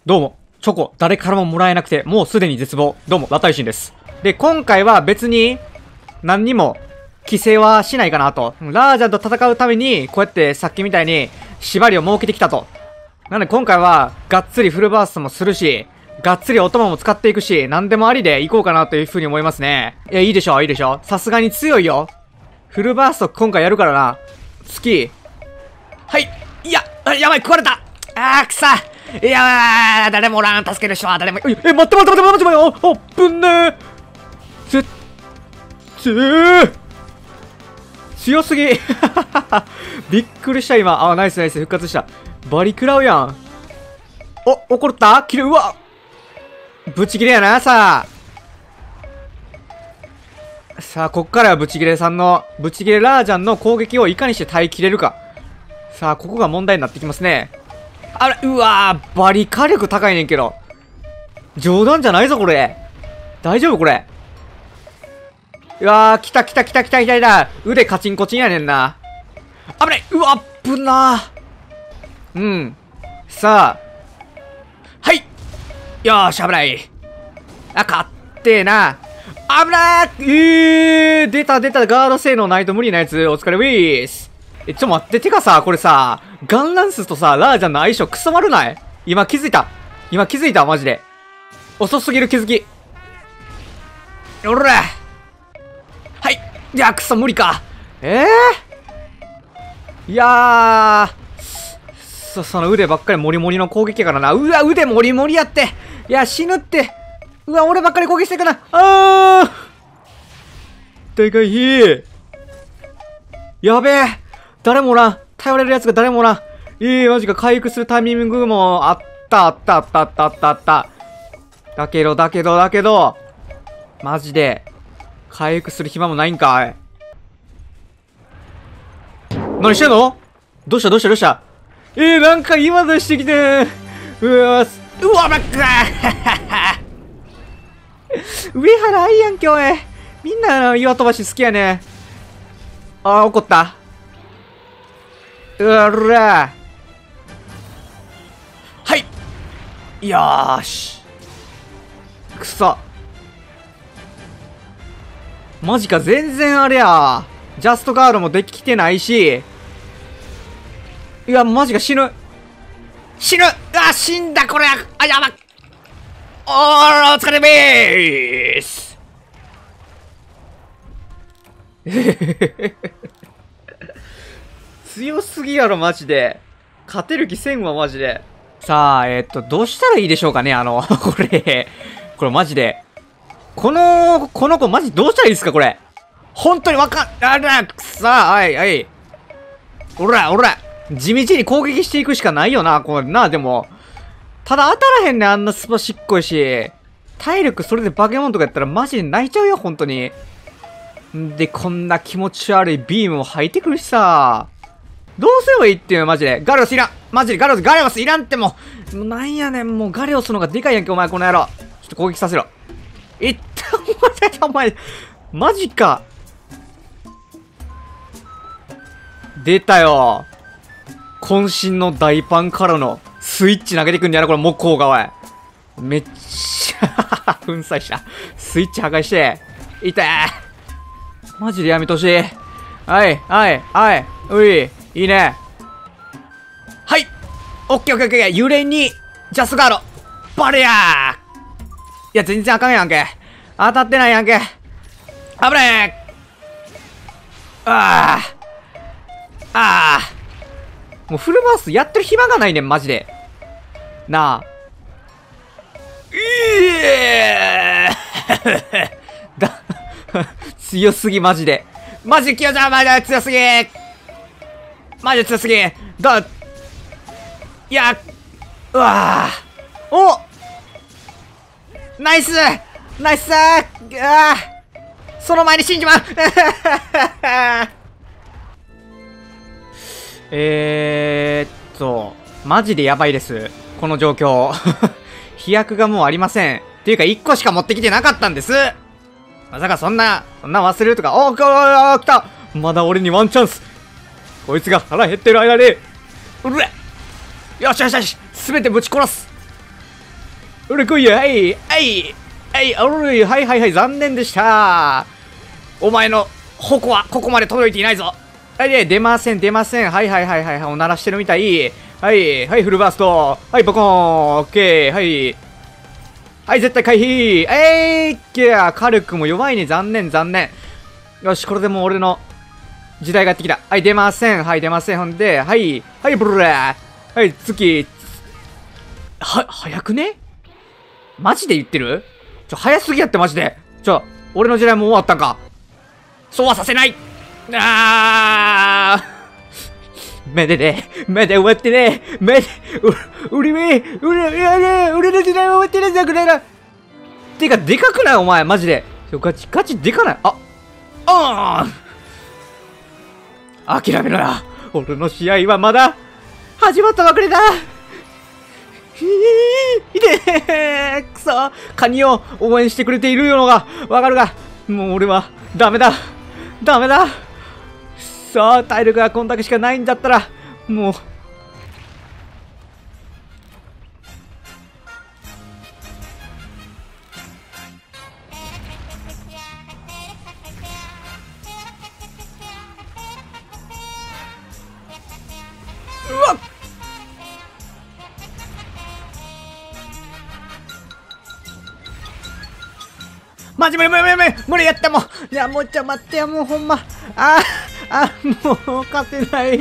どうも、チョコ、誰からももらえなくて、もうすでに絶望。どうも、ラタイシンです。で、今回は別に、何にも、規制はしないかなと。ラージャンと戦うために、こうやってさっきみたいに、縛りを設けてきたと。なので今回は、がっつりフルバーストもするし、がっつりお供も使っていくし、何でもありでいこうかなという風に思いますね。いや、いいでしょ、いいでしょ。さすがに強いよ。フルバースト今回やるからな。好き。はい。いや、やばい、食われた。くさ。いやー、誰もおらん、助ける人は誰も。待って、待って、あぶんねー。強すぎ。びっくりした、今。ナイスナイス、復活した。バリ食らうやん。怒った切る、うわブチ切れやな、さあ、こっからはブチ切れさんの、ブチ切れラージャンの攻撃をいかにして耐えきれるか。さあ、ここが問題になってきますね。うわー、バリ火力高いねんけど。冗談じゃないぞ、これ。大丈夫これ。うわー、来た。腕カチンコチンやねんな。危ない。うわ、危なー。うん。さあ。はい。よーし、危ない。勝ってーな。危なー。出た、ガード性能ないと無理なやつ。お疲れウィース。ちょっと待って、てかさ、これさ、ガンランスとさ、ラージャンの相性クソ悪ない？今気づいた、マジで。遅すぎる気づき。おら！はい。いや、クソ無理か。いやー。その腕ばっかりモリモリの攻撃やからな。うわ、腕モリモリやって。いや、死ぬって。うわ、俺ばっかり攻撃してくな。でかい火。やべえ。誰もおらん。頼れるやつが誰もおらん。マジか。回復するタイミングもあった。だけど。マジで。回復する暇もないんかい。何してんの？どうしたなんか今出してきてうわ、ばっか上原愛やんけ、おい。みんな岩飛ばし好きやね。怒った。うわら。はい。よーし。くそ。マジか、全然あれや。ジャストガードもできてないし。いや、マジか、死ぬ。死んだ、これ。やば。お疲れべーす。強すぎやろ、マジで。勝てる気せんわ、マジで。さあ、どうしたらいいでしょうかね、これマジで。この子、マジどうしたらいいですか、これ。本当にさあ、はい。おら。地道に攻撃していくしかないよな、これな、でも。ただ当たらへんねん、あんなスパしっこいし。体力それでバケモンとかやったらマジで泣いちゃうよ、本当に。で、こんな気持ち悪いビームを吐いてくるしさ。どうすればいいっていうの、マジで。ガレオスいらん。マジでガレオスいらんってもうなんやねん、もうガレオスの方がでかいやんけ、お前、この野郎。ちょっと攻撃させろ。お前、マジか。出たよ。渾身の大パンからのスイッチ投げてくんやろ、これ、木工が、おい。めっちゃ、粉砕した。スイッチ破壊して。痛い。マジでやめてほしい。はい。うい。いいね。はい。オッケー。揺れに、ジャスガード。バレやー。いや、全然あかんやんけ。当たってないやんけ。危ねえ。もうフルバースやってる暇がないねん、マジで。なあ。強すぎ、マジで。マジで強すぎ。いや、うわー。おナイスその前に死んじまうマジでやばいです。この状況。飛躍がもうありません。っていうか1個しか持ってきてなかったんです。まさかそんな忘れるとか。来た。まだ俺にワンチャンス。こいつが腹減ってる間に。うれよし。すべてぶち殺す。 俺来いよ、はい、はい、はい、はいはいはい、残念でした。お前の矛はここまで届いていないぞ。はい、出ません、出ません。はいはいはいはい、おならしてるみたい。はい、はい、フルバースト。はい、ボコーン、オッケー、はい。はい、絶対回避。火力も弱いね、残念、残念。よし、これでもう俺の時代がやってきた。はい、出ません。はい、出ません。ほんで、はい、はい、ブルー。はい、次。早くね？マジで言ってる？早すぎやって、マジで。俺の時代も終わったんか。そうはさせない。めでねえ。めで終わってねえ。めで、俺の時代は終わってねえんだくらいな。てか、でかくないお前、マジで。ガチでかない。諦めろよ。俺の試合はまだ始まったばかりだ。いてくそ、カニを応援してくれているのがわかるが、もう俺はダメだ。さあ、体力がこんだけしかないんだったら、もう。うわっ、マジ無理やっても。いや、もう待ってよ、もうほんま。もう勝てない。マジ。